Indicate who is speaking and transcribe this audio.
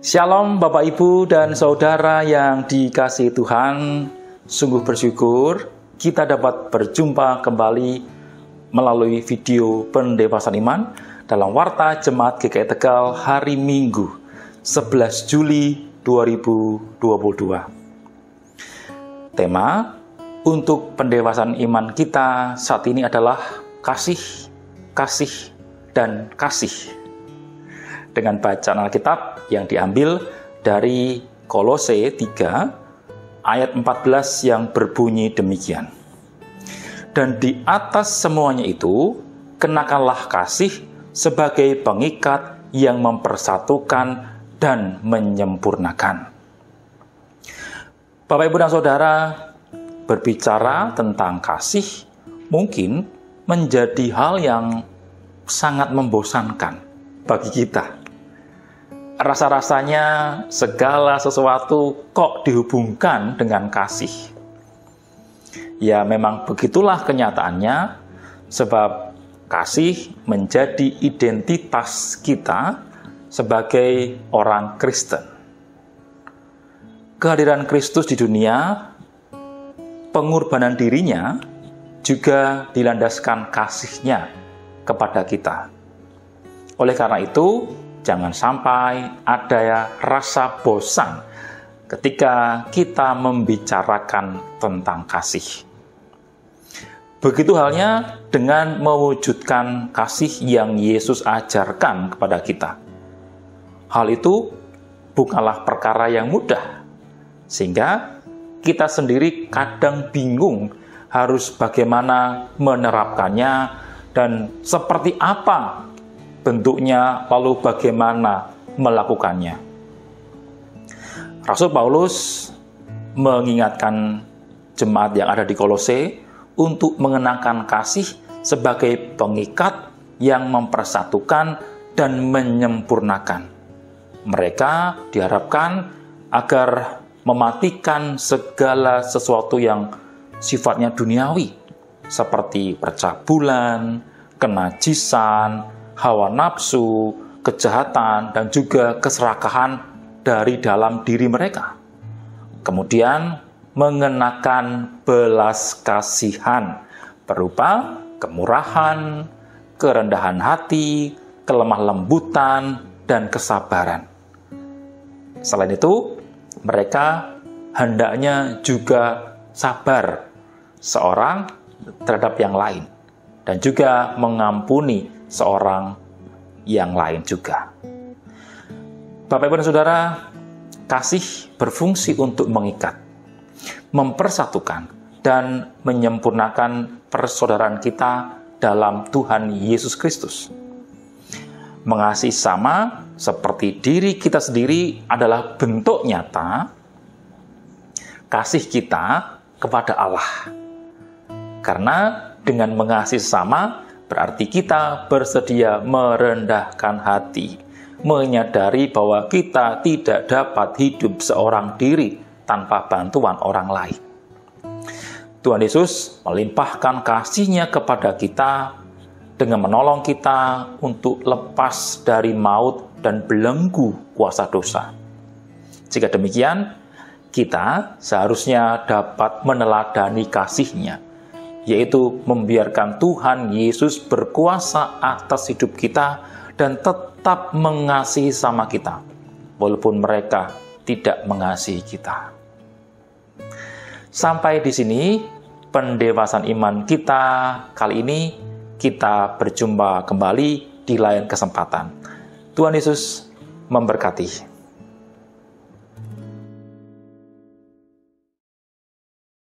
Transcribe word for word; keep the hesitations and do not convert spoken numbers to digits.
Speaker 1: Shalom Bapak Ibu dan Saudara yang dikasihi Tuhan. Sungguh bersyukur kita dapat berjumpa kembali melalui video pendewasan iman dalam Warta Jemaat G K I Tegal hari Minggu sebelas Juli dua ribu dua puluh dua. Tema untuk pendewasan iman kita saat ini adalah kasih, kasih, dan kasih. Dengan bacaan Alkitab yang diambil dari Kolose tiga ayat empat belas yang berbunyi demikian. Dan di atas semuanya itu, kenakanlah kasih sebagai pengikat yang mempersatukan dan menyempurnakan. Bapak, Ibu, dan Saudara, berbicara tentang kasih mungkin menjadi hal yang sangat membosankan bagi kita. Rasa-rasanya segala sesuatu kok dihubungkan dengan kasih. Ya, memang begitulah kenyataannya, sebab kasih menjadi identitas kita sebagai orang Kristen. Kehadiran Kristus di dunia, pengorbanan dirinya juga dilandaskan kasih-Nya kepada kita. Oleh karena itu, jangan sampai ada rasa bosan ketika kita membicarakan tentang kasih. Begitu halnya dengan mewujudkan kasih yang Yesus ajarkan kepada kita. Hal itu bukanlah perkara yang mudah, sehingga kita sendiri kadang bingung harus bagaimana menerapkannya dan seperti apa bentuknya, lalu bagaimana melakukannya. Rasul Paulus mengingatkan jemaat yang ada di Kolose untuk mengenakan kasih sebagai pengikat yang mempersatukan dan menyempurnakan. Mereka diharapkan agar mematikan segala sesuatu yang sifatnya duniawi, seperti percabulan, kenajisan, hawa nafsu, kejahatan, dan juga keserakahan dari dalam diri mereka. Kemudian mengenakan belas kasihan berupa kemurahan, kerendahan hati, kelemah lembutan, dan kesabaran. Selain itu, mereka hendaknya juga sabar seorang terhadap yang lain, dan juga mengampuni seorang yang lain juga. Bapak, Ibu, dan Saudara, kasih berfungsi untuk mengikat, mempersatukan, dan menyempurnakan persaudaraan kita dalam Tuhan Yesus Kristus. Mengasihi sama seperti diri kita sendiri adalah bentuk nyata kasih kita kepada Allah. Karena dengan mengasihi sama, berarti kita bersedia merendahkan hati, menyadari bahwa kita tidak dapat hidup seorang diri tanpa bantuan orang lain. Tuhan Yesus melimpahkan kasih-Nya kepada kita dengan menolong kita untuk lepas dari maut dan belenggu kuasa dosa. Jika demikian, kita seharusnya dapat meneladani kasih-Nya, yaitu membiarkan Tuhan Yesus berkuasa atas hidup kita dan tetap mengasihi sama kita, walaupun mereka tidak mengasihi kita. Sampai di sini pendewasan iman kita kali ini. Kita berjumpa kembali di lain kesempatan. Tuhan Yesus memberkati.